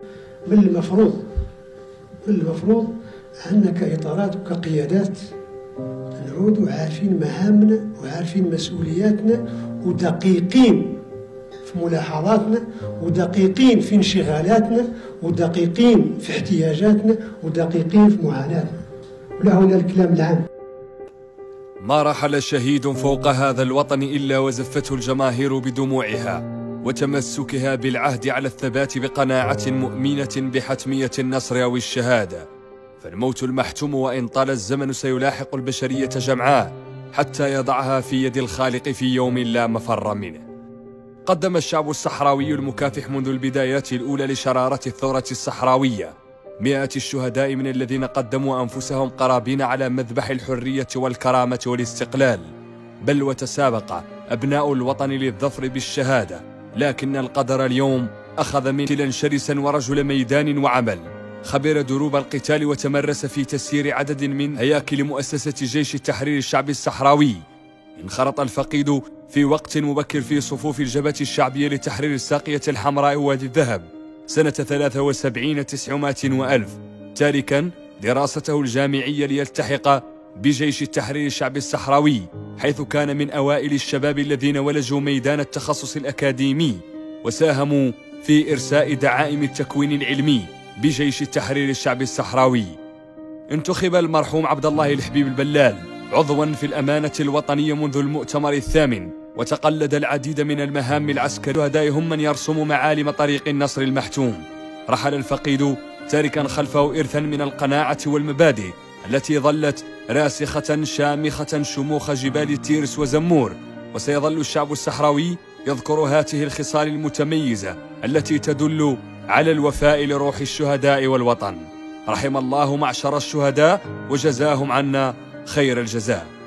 من المفروض أن كإطارات وكقيادات نعود عارفين مهامنا وعارفين مسؤولياتنا ودقيقين في ملاحظاتنا ودقيقين في انشغالاتنا ودقيقين في احتياجاتنا ودقيقين في معاناتنا، ولا هنا الكلام العام. ما رحل شهيد فوق هذا الوطن إلا وزفته الجماهير بدموعها وتمسكها بالعهد على الثبات بقناعة مؤمنة بحتمية النصر أو الشهادة. فالموت المحتوم وإن طال الزمن سيلاحق البشرية جمعاء حتى يضعها في يد الخالق في يوم لا مفر منه. قدم الشعب الصحراوي المكافح منذ البدايات الأولى لشرارة الثورة الصحراوية مئات الشهداء من الذين قدموا أنفسهم قرابين على مذبح الحرية والكرامة والاستقلال، بل وتسابق أبناء الوطن للظفر بالشهادة، لكن القدر اليوم أخذ منه شرسا ورجل ميدان وعمل، خبر دروب القتال وتمرس في تسيير عدد من هياكل مؤسسة جيش التحرير الشعبي الصحراوي. انخرط الفقيد في وقت مبكر في صفوف الجبهة الشعبية لتحرير الساقية الحمراء وادي الذهب سنة 73 900 وألف، تاركا دراسته الجامعية ليلتحق بجيش التحرير الشعبي الصحراوي، حيث كان من أوائل الشباب الذين ولجوا ميدان التخصص الأكاديمي وساهموا في إرساء دعائم التكوين العلمي بجيش التحرير الشعبي الصحراوي. انتخب المرحوم عبد الله الحبيب البلال عضوا في الأمانة الوطنية منذ المؤتمر الثامن، وتقلد العديد من المهام العسكرية. شهدائهم من يرسم معالم طريق النصر المحتوم. رحل الفقيد تاركا خلفه إرثا من القناعة والمبادئ التي ظلت راسخة شامخة شموخ جبال تيرس وزمور، وسيظل الشعب الصحراوي يذكر هذه الخصال المتميزة التي تدل على الوفاء لروح الشهداء والوطن. رحم الله معشر الشهداء وجزاهم عنا خير الجزاء.